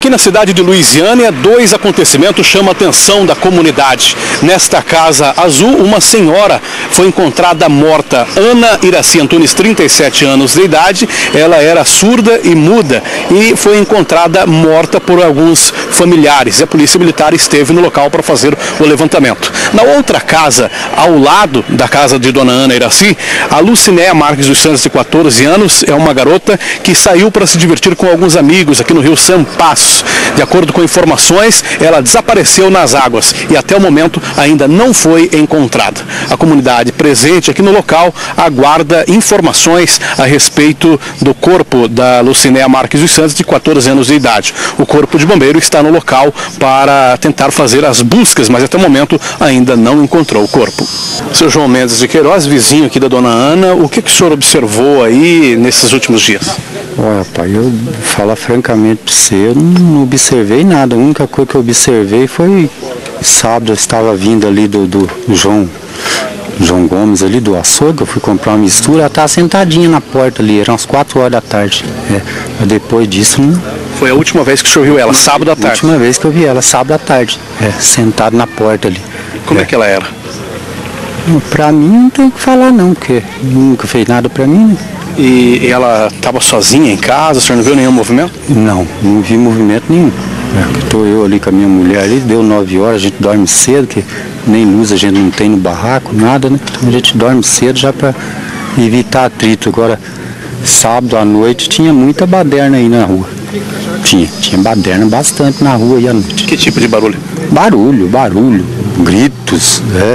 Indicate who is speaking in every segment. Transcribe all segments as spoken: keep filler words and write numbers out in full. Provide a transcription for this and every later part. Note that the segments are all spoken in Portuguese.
Speaker 1: Aqui na cidade de Luisiânia, dois acontecimentos chamam a atenção da comunidade. Nesta casa azul, uma senhora foi encontrada morta. Ana Iraci Antunes, trinta e sete anos de idade, ela era surda e muda e foi encontrada morta por alguns familiares. A polícia militar esteve no local para fazer o levantamento. Na outra casa, ao lado da casa de dona Ana Iraci, a Lucinéia Marques dos Santos, de quatorze anos, é uma garota que saiu para se divertir com alguns amigos aqui no rio Sampaço. De acordo com informações, ela desapareceu nas águas e até o momento ainda não foi encontrada. A comunidade presente aqui no local aguarda informações a respeito do corpo da Lucinéia Marques dos Santos, de quatorze anos de idade. O corpo de bombeiro está no local para tentar fazer as buscas, mas até o momento ainda não encontrou o corpo. Seu João Mendes de Queiroz, vizinho aqui da dona Ana, o que, que o senhor observou aí nesses últimos dias?
Speaker 2: Olha, pai, eu falar francamente para você, eu não observei nada. A única coisa que eu observei foi sábado, eu estava vindo ali do, do João, João Gomes, ali do açougue, eu fui comprar uma mistura, ela estava sentadinha na porta ali, eram umas quatro horas da tarde. É, depois disso, não...
Speaker 1: Foi a última vez que o senhor viu ela, sábado à tarde?
Speaker 2: A última vez que eu vi ela, sábado à tarde, é, sentada na porta ali.
Speaker 1: Como é, é que ela era?
Speaker 2: Pra mim não tem o que falar não, porque nunca fez nada pra mim, né?
Speaker 1: E ela estava sozinha em casa, o senhor não viu nenhum movimento?
Speaker 2: Não, não vi movimento nenhum. É, estou eu ali com a minha mulher ali, deu nove horas, a gente dorme cedo, que nem luz a gente não tem no barraco, nada, né? Então a gente dorme cedo já para evitar atrito. Agora, sábado à noite tinha muita baderna aí na rua. Tinha, tinha baderna bastante na rua aí à noite.
Speaker 1: Que tipo de barulho?
Speaker 2: Barulho, barulho, gritos, é,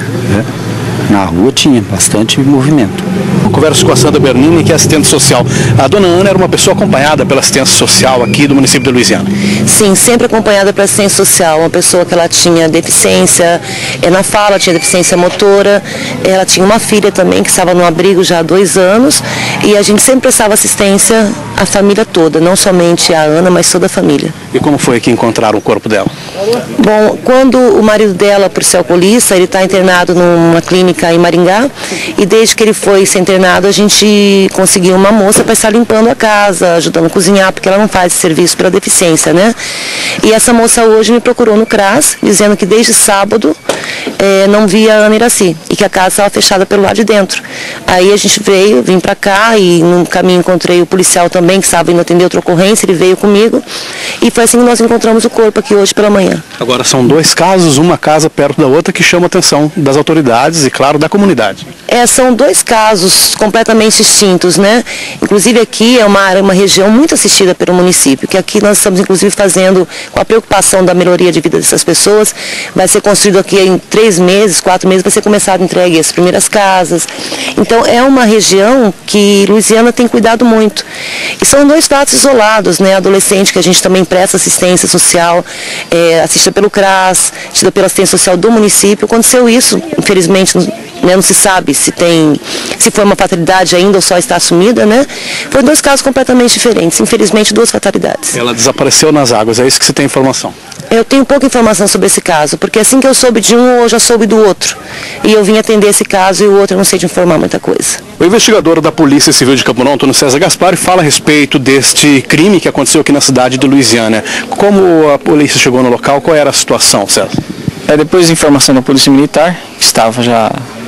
Speaker 2: é. Na rua tinha bastante movimento.
Speaker 1: Eu converso com a Sandra Bernini, que é assistente social. A dona Ana era uma pessoa acompanhada pela assistência social aqui do município de Luisiânia.
Speaker 3: Sim, sempre acompanhada pela assistência social. Uma pessoa que ela tinha deficiência na fala, tinha deficiência motora. Ela tinha uma filha também que estava no abrigo já há dois anos. E a gente sempre prestava assistência à família toda, não somente a Ana, mas toda a família.
Speaker 1: E como foi que encontraram o corpo dela?
Speaker 3: Bom, quando o marido dela, por ser alcoolista, ele está internado numa clínica em Maringá, e desde que ele foi ser internado, a gente conseguiu uma moça para estar limpando a casa, ajudando a cozinhar, porque ela não faz serviço para deficiência, né? E essa moça hoje me procurou no CRAS, dizendo que desde sábado é, não via a Ana Iraci, e que a casa estava fechada pelo lado de dentro. Aí a gente veio, vim para cá, e no caminho encontrei o policial também, que estava indo atender outra ocorrência, ele veio comigo, e foi assim que nós encontramos o corpo aqui hoje pela manhã.
Speaker 1: Agora são dois casos, uma casa perto da outra, que chama a atenção das autoridades e, claro, da comunidade.
Speaker 3: É, são dois casos completamente distintos, né? Inclusive aqui é uma área, uma região muito assistida pelo município, que aqui nós estamos inclusive fazendo, com a preocupação da melhoria de vida dessas pessoas, vai ser construído aqui em três meses, quatro meses, vai ser começado a entregue as primeiras casas. Então é uma região que Luisiana tem cuidado muito. E são dois fatos isolados, né? Adolescente que a gente também presta assistência social, é, assistida pelo CRAS, assistida pela assistência social do município. Aconteceu isso, infelizmente, né, não se sabe se tem, se foi uma fatalidade ainda ou só está assumida, né? Foram dois casos completamente diferentes, infelizmente duas fatalidades.
Speaker 1: Ela desapareceu nas águas, é isso que você tem informação?
Speaker 3: Eu tenho pouca informação sobre esse caso, porque assim que eu soube de um, eu já soube do outro. E eu vim atender esse caso e o outro eu não sei de informar muita coisa.
Speaker 1: O investigador da Polícia Civil de Campo Mourão, Antônio César Gaspari, fala a respeito deste crime que aconteceu aqui na cidade de Luisiânia. Como a polícia chegou no local, qual era a situação, César?
Speaker 4: É, depois da informação da Polícia Militar, que estava já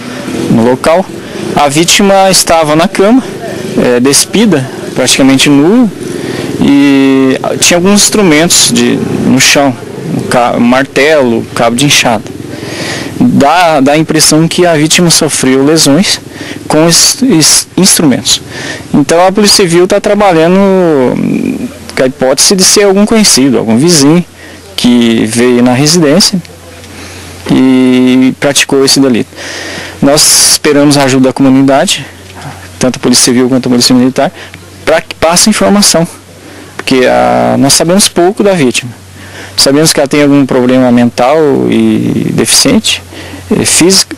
Speaker 4: no local, a vítima estava na cama, é, despida, praticamente nua, e tinha alguns instrumentos de, no chão, um martelo, cabo de enxada. Dá, dá a impressão que a vítima sofreu lesões com esses instrumentos. Então a Polícia Civil está trabalhando com a hipótese de ser algum conhecido, algum vizinho que veio na residência e praticou esse delito. Nós esperamos a ajuda da comunidade, tanto a Polícia Civil quanto a Polícia Militar, para que passe informação, porque a, nós sabemos pouco da vítima. Sabemos que ela tem algum problema mental e deficiente, e físico,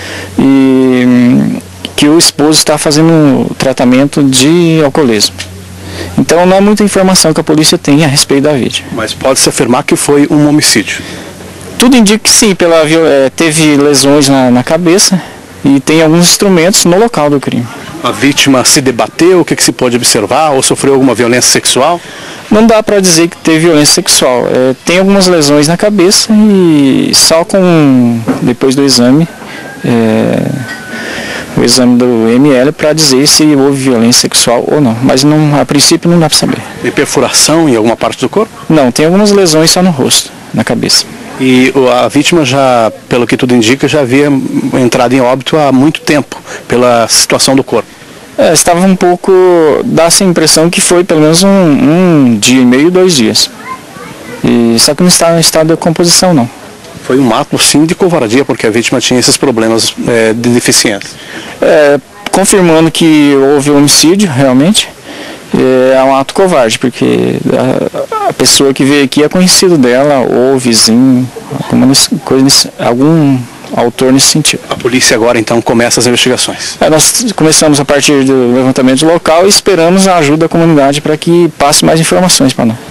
Speaker 4: e que o esposo está fazendo tratamento de alcoolismo. Então não é muita informação que a polícia tem a respeito da vítima.
Speaker 1: Mas pode-se afirmar que foi um homicídio?
Speaker 4: Tudo indica que sim, pela, é, teve lesões na, na cabeça e tem alguns instrumentos no local do crime.
Speaker 1: A vítima se debateu, o que, que se pode observar, ou sofreu alguma violência sexual?
Speaker 4: Não dá para dizer que teve violência sexual. É, tem algumas lesões na cabeça e só com, depois do exame, é, o exame do M L para dizer se houve violência sexual ou não. Mas não, a princípio não dá para saber.
Speaker 1: E perfuração em alguma parte do corpo?
Speaker 4: Não, tem algumas lesões só no rosto, na cabeça.
Speaker 1: E a vítima já, pelo que tudo indica, já havia entrado em óbito há muito tempo, pela situação do corpo.
Speaker 4: É, estava um pouco, dá-se a impressão que foi pelo menos um, um dia e meio, dois dias. E, só que não está em estado de decomposição, não.
Speaker 1: Foi um ato, sim, de covardia, porque a vítima tinha esses problemas é, de deficiência.
Speaker 4: É, confirmando que houve homicídio, realmente, é um ato covarde, porque a, a pessoa que veio aqui é conhecido dela, ou vizinho, alguma coisa, algum autor nesse sentido.
Speaker 1: A polícia agora então começa as investigações.
Speaker 4: É, nós começamos a partir do levantamento local e esperamos a ajuda da comunidade para que passe mais informações para nós.